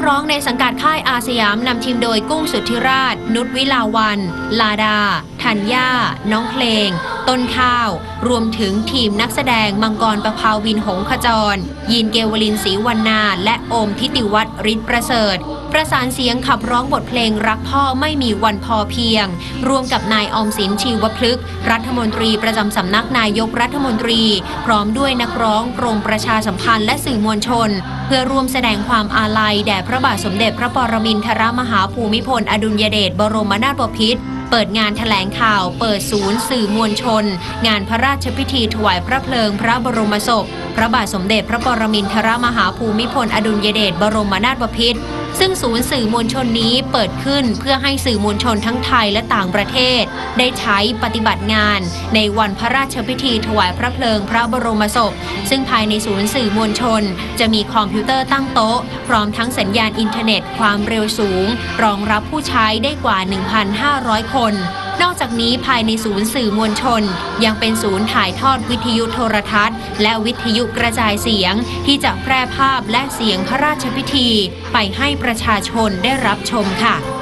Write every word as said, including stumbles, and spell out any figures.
ร้องในสังกัดค่ายอาสยามนำทีมโดยกุ้งสุทธิราชนุชวิลาวันลาดาธัญญาน้องเพลงต้นข้าวรวมถึงทีมนักแสดงมังกรประภาวินหงขจรยีนเกวลินศรีวรรณาและโอมทิติวัฒน์ฤทธิ์ประเสริฐประสานเสียงขับร้องบทเพลงรักพ่อไม่มีวันพอเพียงร่วมกับนายออมสินชีวพฤกษ์รัฐมนตรีประจำสำนักนายกรัฐมนตรีพร้อมด้วยนักร้องกรมประชาสัมพันธ์และสื่อมวลชนเพื่อร่วมแสดงความอาลัยแด่พระบาทสมเด็จพระปรมินทรมหาภูมิพลอดุลยเดชบรมนาถบพิตรเปิดงานแถลงข่าวเปิดศูนย์สื่อมวลชนงานพระราชพิธีถวายพระเพลิงพระบรมศพพระบาทสมเด็จพระปรมินทรมหาภูมิพลอดุลยเดชบรมนาถบพิตรซึ่งศูนย์สื่อมวลชนนี้เปิดขึ้นเพื่อให้สื่อมวลชนทั้งไทยและต่างประเทศได้ใช้ปฏิบัติงานในวันพระราชพิธีถวายพระเพลิงพระบรมศพซึ่งภายในศูนย์สื่อมวลชนจะมีคอมพิวเตอร์ตั้งโต๊ะพร้อมทั้งสัญญาณอินเทอร์เน็ตความเร็วสูงรองรับผู้ใช้ได้กว่า หนึ่งพันห้าร้อย คนนอกจากนี้ภายในศูนย์สื่อมวลชนยังเป็นศูนย์ถ่ายทอดวิทยุโทรทัศน์และวิทยุกระจายเสียงที่จะแพร่ภาพและเสียงพระราชพิธีไปให้ประชาชนได้รับชมค่ะ